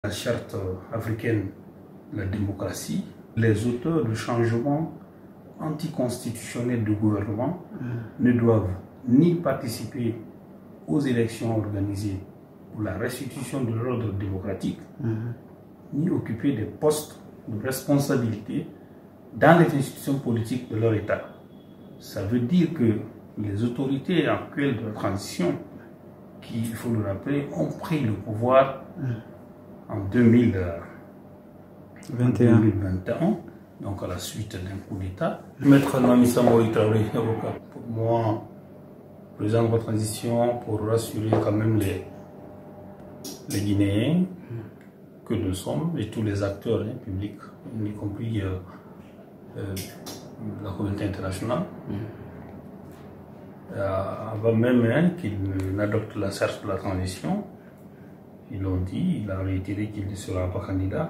La charte africaine de la démocratie, les auteurs de changements anticonstitutionnels du gouvernement ne doivent ni participer aux élections organisées pour la restitution de l'ordre démocratique, ni occuper des postes de responsabilité dans les institutions politiques de leur État. Ça veut dire que les autorités actuelles de la transition, qui, il faut le rappeler, ont pris le pouvoir en 2021, donc à la suite d'un coup d'État. Maître Mamissa Moïse Traoré, avocat, pour moi, président de la transition, pour rassurer quand même les Guinéens que nous sommes et tous les acteurs publics, y compris la communauté internationale, avant même qu'il n'adopte la charte de la transition. Ils l'ont dit, il a réitéré qu'il ne sera pas candidat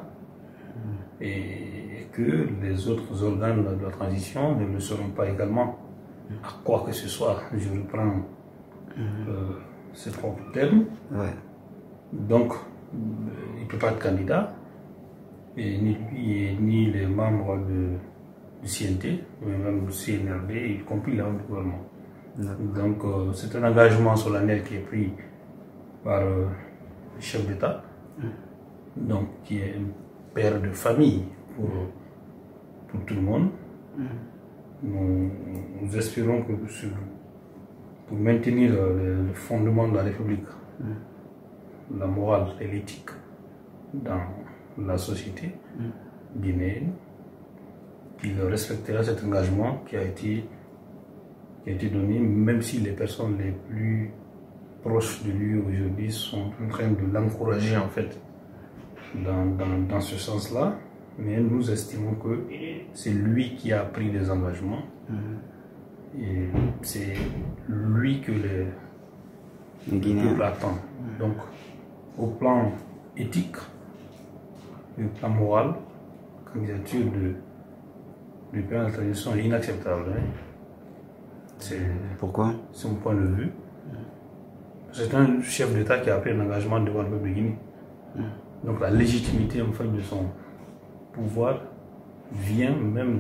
et que les autres organes de la transition ne le seront pas également. À quoi que ce soit, je reprends ces propres termes. Ouais. Donc, il ne peut pas être candidat, et ni lui ni les membres du CNT, mais même du CNRD, y compris les membres du gouvernement. Donc, c'est un engagement solennel qui est pris par le chef d'État, donc qui est un père de famille pour tout le monde. Nous espérons que pour maintenir le fondement de la République, la morale et l'éthique dans la société guinéenne, qu'il respectera cet engagement qui a été donné, même si les personnes les plus proches de lui aujourd'hui sont en train de l'encourager en fait dans ce sens-là. Mais nous estimons que c'est lui qui a pris des engagements et c'est lui que le peuple attend. Donc, au plan éthique, au plan moral, la candidature du président de la transition est inacceptable. Pourquoi? C'est mon point de vue. C'est un chef d'État qui a pris un engagement devant le peuple de Guinée. Donc la légitimité en fait de son pouvoir vient même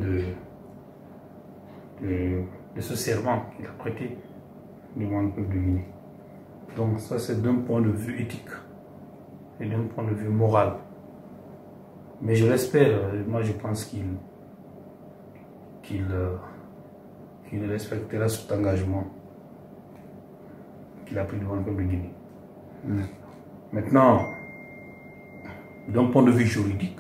de ce serment qu'il a prêté devant le peuple de Guinée. Donc ça c'est d'un point de vue éthique et d'un point de vue moral. Mais je l'espère, moi je pense qu'il respectera cet engagement qu'il a pris devant le peuple de Guinée. Maintenant, d'un point de vue juridique,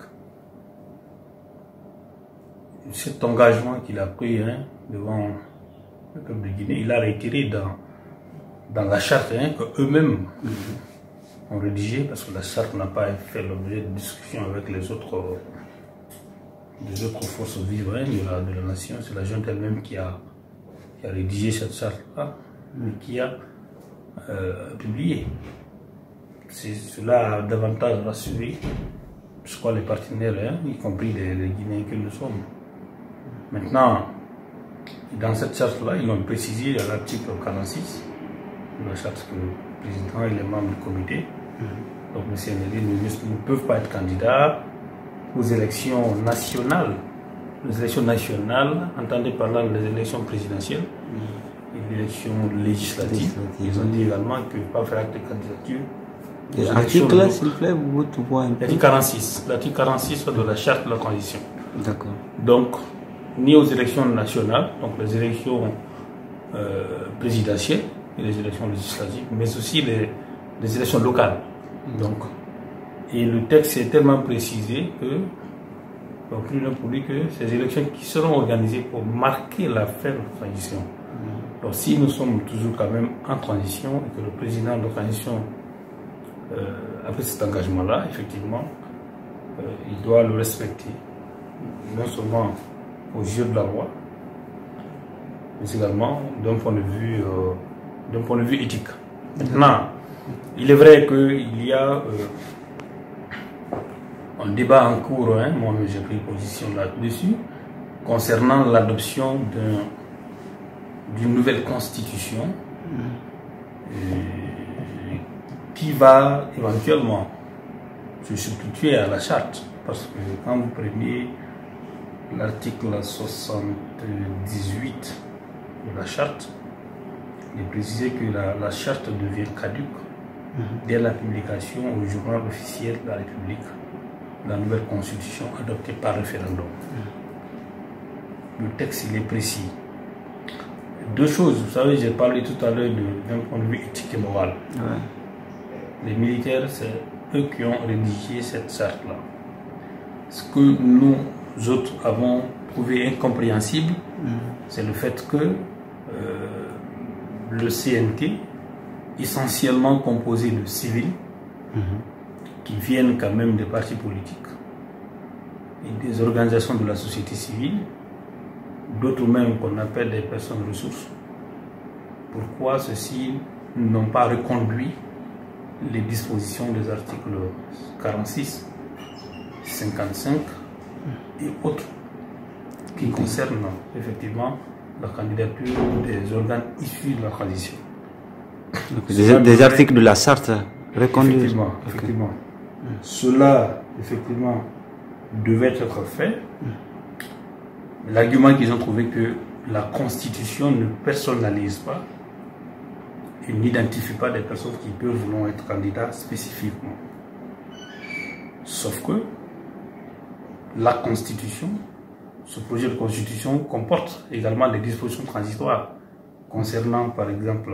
cet engagement qu'il a pris devant le peuple de Guinée, il a réitéré dans la charte qu'eux-mêmes ont rédigée, parce que la charte n'a pas fait l'objet de discussion avec les autres forces vives de la nation. C'est la junte elle-même qui a rédigé cette charte-là, qui a publié. Cela a davantage rassuré, je crois, les partenaires, y compris les Guinéens que nous sommes. Maintenant, dans cette charte-là, ils l'ont précisé à l'article 46 de la charte que le président et les membres du comité, donc le CNRD, ne peuvent pas être candidats aux élections nationales. Les élections nationales, entendez par là les élections présidentielles et les élections législatives. Ils ont dit également qu'ils ne peuvent pas faire acte de candidature. L'article là, s'il vous plaît, vous voyez un peu. L'article 46 de la charte de la transition. D'accord. Donc, ni aux élections nationales, donc les élections présidentielles et les élections législatives, mais aussi les élections locales. Donc, et le texte est tellement précisé que, donc, plus d'un pour lui que ces élections qui seront organisées pour marquer la fin de la transition. Donc, si nous sommes toujours quand même en transition et que le président de la transition a pris cet engagement-là, effectivement, il doit le respecter, non seulement aux yeux de la loi, mais également d'un point de vue éthique. Maintenant, il est vrai qu'il y a un débat en cours, moi j'ai pris position là-dessus, concernant l'adoption d'une nouvelle constitution qui va éventuellement, se substituer à la charte. Parce que quand vous prenez l'article 78 de la charte, il est précisé que la charte devient caduque dès la publication au journal officiel de la République, la nouvelle constitution adoptée par référendum. Le texte, il est précis. Deux choses, vous savez, j'ai parlé tout à l'heure d'un point de vue éthique et moral. Les militaires, c'est eux qui ont rédigé cette charte-là. Ce que nous autres avons trouvé incompréhensible, c'est le fait que le CNT, essentiellement composé de civils, qui viennent quand même des partis politiques et des organisations de la société civile, d'autres même qu'on appelle des personnes ressources, pourquoi ceux-ci n'ont pas reconduit les dispositions des articles 46, 55 et autres qui concernent effectivement la candidature des organes issus de la transition. Des articles de la charte reconduits. Effectivement, effectivement. Cela, effectivement, devait être fait. L'argument qu'ils ont trouvé que la Constitution ne personnalise pas et n'identifie pas des personnes qui peuvent vouloir être candidats spécifiquement. Sauf que la Constitution, ce projet de Constitution comporte également des dispositions transitoires concernant par exemple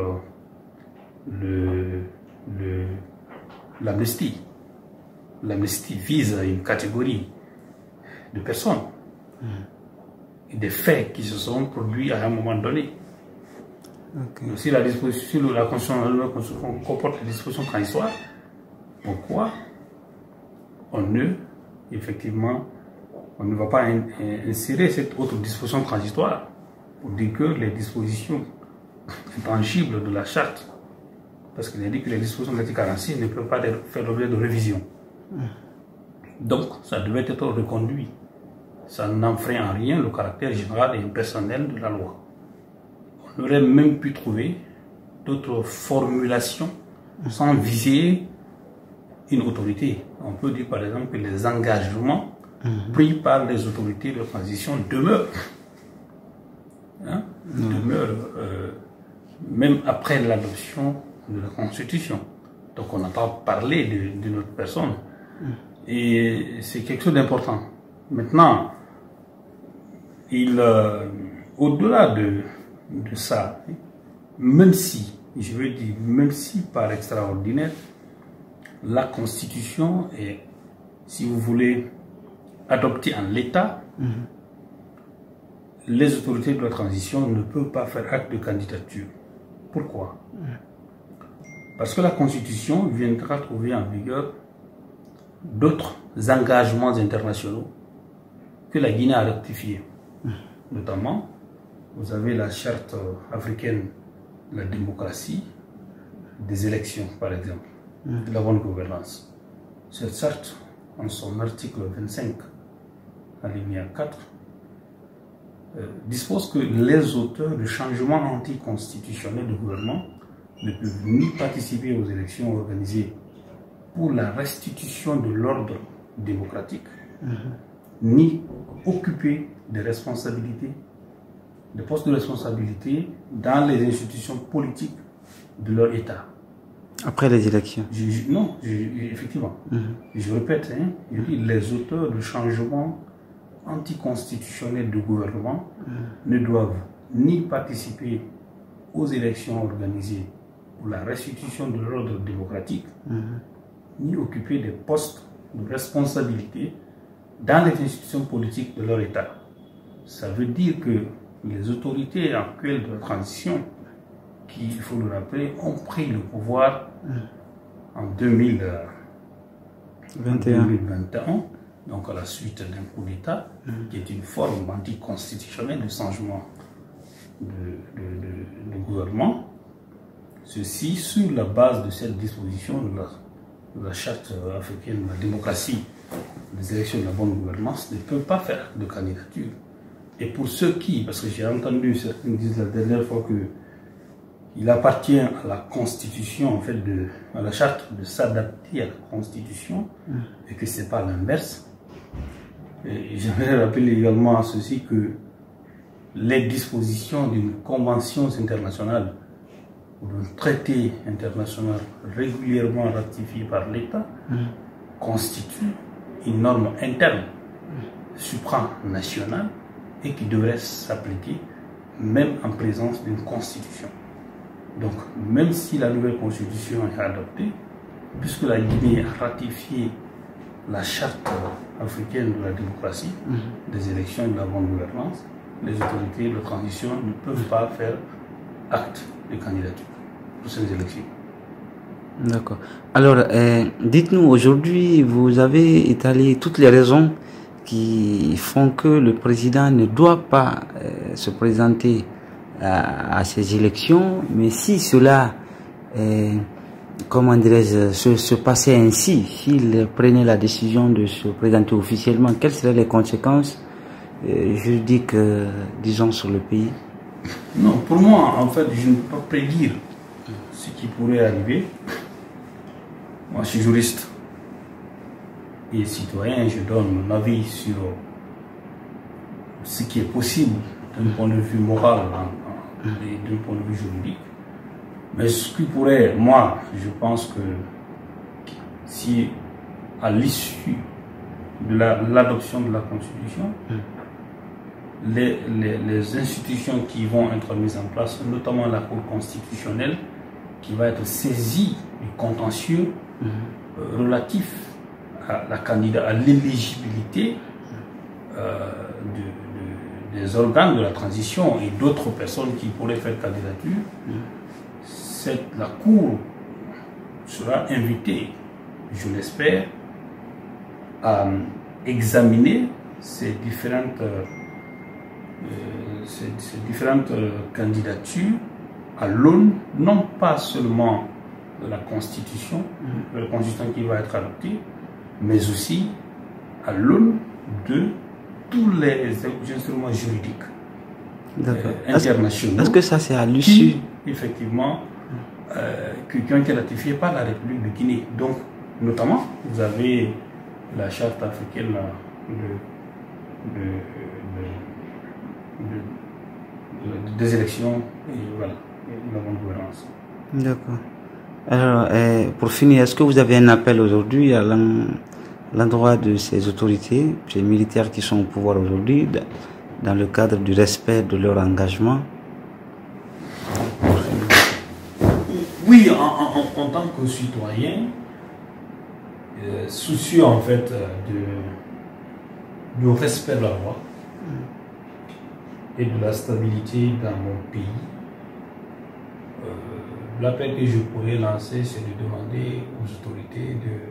l'amnistie. L'amnistie vise une catégorie de personnes et des faits qui se sont produits à un moment donné. Si la disposition de la Constitution comporte des dispositions transitoires, pourquoi on ne va pas insérer cette autre disposition transitoire pour dire que les dispositions intangibles de la charte, parce qu'il a dit que les dispositions de l'article 46 ne peuvent pas faire l'objet de révision. Donc, ça devait être reconduit. Ça n'enfreint en rien le caractère général et impersonnel de la loi. On aurait même pu trouver d'autres formulations sans viser une autorité. On peut dire par exemple que les engagements pris par les autorités de transition demeurent. Demeurent même après l'adoption de la Constitution. Donc on entend parler de notre personne. Et c'est quelque chose d'important. Maintenant, au-delà de ça, même si, je veux dire, même si par extraordinaire, la Constitution est, si vous voulez, adoptée en l'état, les autorités de la transition ne peuvent pas faire acte de candidature. Pourquoi? Parce que la Constitution viendra trouver en vigueur d'autres engagements internationaux que la Guinée a rectifiés. Notamment, vous avez la charte africaine de la démocratie, des élections par exemple, de la bonne gouvernance. Cette charte, en son article 25, alinéa 4, dispose que les auteurs de changements anticonstitutionnels de gouvernement ne peuvent ni participer aux élections organisées pour la restitution de l'ordre démocratique, ni occuper des responsabilités, des postes de responsabilité dans les institutions politiques de leur État. Après les élections? Effectivement. Je répète, je dis, les auteurs de changements anticonstitutionnels de gouvernement ne doivent ni participer aux élections organisées pour la restitution de l'ordre démocratique, ni occuper des postes de responsabilité dans les institutions politiques de leur État. Ça veut dire que les autorités actuelles de la transition, qui, il faut le rappeler, ont pris le pouvoir en 2021, donc à la suite d'un coup d'État, qui est une forme anticonstitutionnelle de changement de gouvernement. Ceci sur la base de cette disposition de la charte africaine de la démocratie, des élections de la bonne gouvernance, ne peuvent pas faire de candidature. Et pour ceux qui, parce que j'ai entendu certains dire la dernière fois qu'il il appartient à la Constitution, en fait, à la charte de s'adapter à la Constitution et que ce n'est pas l'inverse. J'aimerais rappeler également à ceci que les dispositions d'une convention internationale ou d'un traité international régulièrement ratifié par l'État constituent une norme interne supranationale et qui devrait s'appliquer même en présence d'une constitution. Donc, même si la nouvelle constitution est adoptée, puisque la Guinée a ratifié la charte africaine de la démocratie, des élections et de la bonne gouvernance, les autorités de transition ne peuvent pas faire acte de candidature pour ces élections. D'accord. Alors, dites-nous, aujourd'hui, vous avez étalé toutes les raisons qui font que le président ne doit pas se présenter à ces élections, mais si cela, comment dirais-je, se passait ainsi, s'il prenait la décision de se présenter officiellement, quelles seraient les conséquences juridiques, disons, sur le pays? Non, pour moi, en fait, je ne peux pas prédire ce qui pourrait arriver. Moi, je suis juriste et citoyen, je donne mon avis sur ce qui est possible d'un point de vue moral et d'un point de vue juridique. Mais ce qui pourrait, moi, je pense que si à l'issue de l'adoption de la Constitution, les institutions qui vont être mises en place, notamment la Cour constitutionnelle, qui va être saisie du contentieux relatif à l'éligibilité des organes de la transition et d'autres personnes qui pourraient faire candidature, la Cour sera invitée, je l'espère, à examiner ces différentes candidatures à l'aune non pas seulement de la Constitution, de la Constitution qui va être adoptée, mais aussi à l'aune de tous les instruments juridiques internationaux. Est-ce que ça c'est à l'issue? Effectivement, qui ont été ratifiés par la République de Guinée. Donc, notamment, vous avez la charte africaine des élections et voilà, la bonne gouvernance. D'accord. Alors, pour finir, est-ce que vous avez un appel aujourd'hui à l'endroit de ces autorités, ces militaires qui sont au pouvoir aujourd'hui, dans le cadre du respect de leur engagement? Oui, en tant que citoyen, soucieux en fait du respect de la loi et de la stabilité dans mon pays, l'appel que je pourrais lancer, c'est de demander aux autorités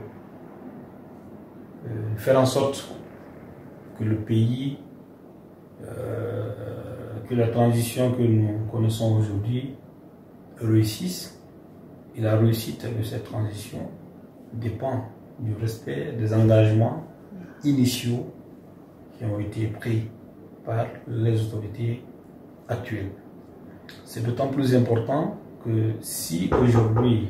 de faire en sorte que le pays, que la transition que nous connaissons aujourd'hui réussisse. Et la réussite de cette transition dépend du respect des engagements initiaux qui ont été pris par les autorités actuelles. C'est d'autant plus important que si aujourd'hui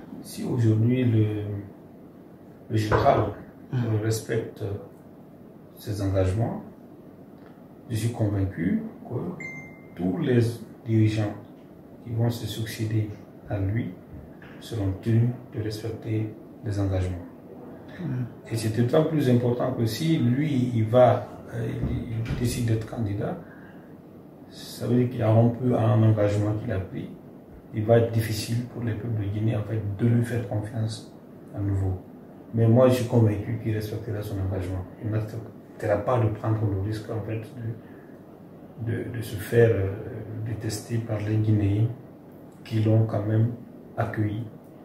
le général respecte ses engagements, je suis convaincu que tous les dirigeants qui vont se succéder à lui seront tenus de respecter les engagements. Et c'est d'autant plus important que si lui, il décide d'être candidat, ça veut dire qu'il a rompu un engagement qu'il a pris. Il va être difficile pour les peuples de Guinée en fait, de lui faire confiance à nouveau. Mais moi, je suis convaincu qu'il respectera son engagement. Il n'acceptera pas de prendre le risque en fait, de se faire détester par les Guinéens qui l'ont quand même accueilli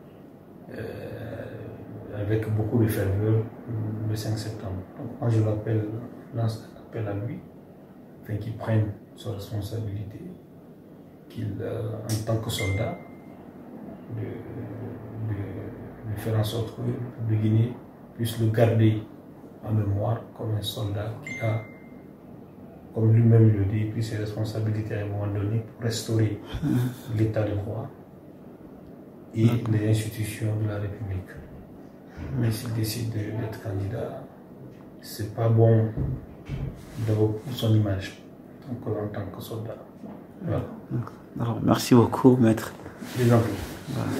avec beaucoup de ferveur le 5 septembre. Donc, moi, je lance un appel à lui, afin qu'il prenne sa responsabilité, qu'il, en tant que soldat, de faire en sorte que le Guinée puisse le garder en mémoire comme un soldat qui a comme lui-même le dit, puis ses responsabilités à un moment donné pour restaurer l'état de droit et les institutions de la République. Mais s'il décide d'être candidat, c'est pas bon pour son image en tant que soldat. Voilà. Alors, merci beaucoup, maître. Les